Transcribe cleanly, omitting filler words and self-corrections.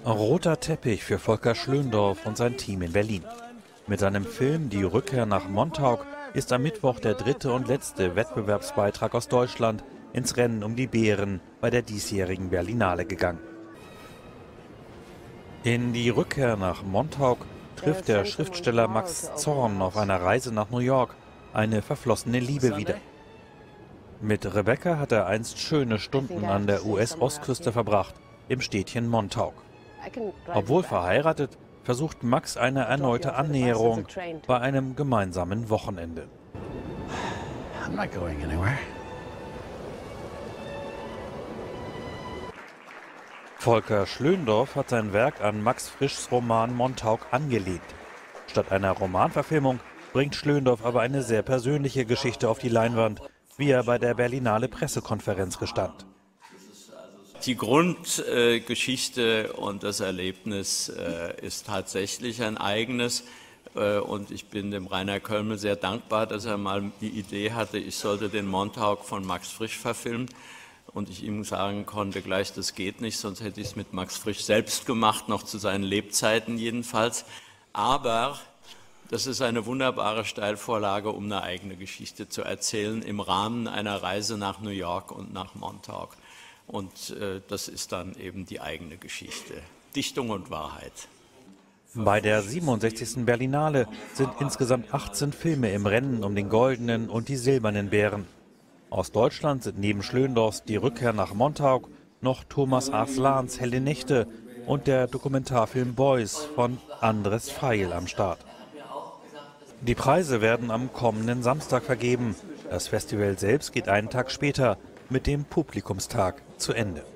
Roter Teppich für Volker Schlöndorff und sein Team in Berlin. Mit seinem Film Die Rückkehr nach Montauk ist am Mittwoch der dritte und letzte Wettbewerbsbeitrag aus Deutschland ins Rennen um die Bären bei der diesjährigen Berlinale gegangen. In Die Rückkehr nach Montauk trifft der Schriftsteller Max Zorn auf einer Reise nach New York eine verflossene Liebe wieder. Mit Rebecca hat er einst schöne Stunden an der US-Ostküste verbracht, im Städtchen Montauk. Obwohl verheiratet, versucht Max eine erneute Annäherung bei einem gemeinsamen Wochenende. Volker Schlöndorff hat sein Werk an Max Frischs Roman Montauk angelehnt. Statt einer Romanverfilmung bringt Schlöndorff aber eine sehr persönliche Geschichte auf die Leinwand, wie er bei der Berlinale Pressekonferenz gestand. Die Grundgeschichte und das Erlebnis ist tatsächlich ein eigenes. Und ich bin dem Rainer Kölmel sehr dankbar, dass er mal die Idee hatte, ich sollte den Montauk von Max Frisch verfilmen. Und ich ihm sagen konnte gleich, das geht nicht, sonst hätte ich es mit Max Frisch selbst gemacht, noch zu seinen Lebzeiten jedenfalls. Aber das ist eine wunderbare Steilvorlage, um eine eigene Geschichte zu erzählen im Rahmen einer Reise nach New York und nach Montauk. Und das ist dann eben die eigene Geschichte. Dichtung und Wahrheit. Bei der 67. Berlinale sind insgesamt 18 Filme im Rennen um den goldenen und die silbernen Bären. Aus Deutschland sind neben Schlöndorffs Die Rückkehr nach Montauk noch Thomas Aslans Helle Nächte und der Dokumentarfilm Boys von Andres Feil am Start. Die Preise werden am kommenden Samstag vergeben. Das Festival selbst geht einen Tag später mit dem Publikumstag zu Ende.